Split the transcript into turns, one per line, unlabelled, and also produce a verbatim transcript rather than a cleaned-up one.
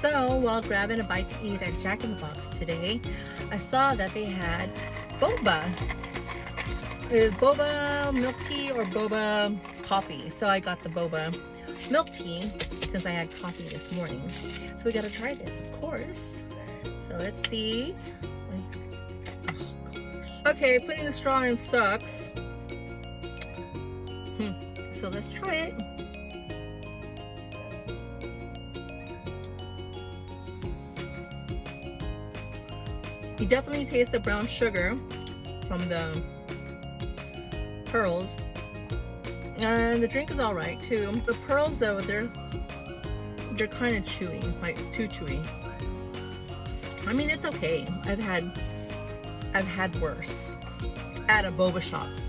So while grabbing a bite to eat at Jack in the Box today, I saw that they had boba. It is boba milk tea or boba coffee. So I got the boba milk tea since I had coffee this morning. So we gotta try this, of course. So let's see. Oh, gosh. Okay, putting the straw in sucks. Hmm. So let's try it. You definitely taste the brown sugar from the pearls, and the drink is all right too. The pearls though, they're they're kind of chewy, like too chewy. I mean, it's okay. I've had I've had worse at a boba shop.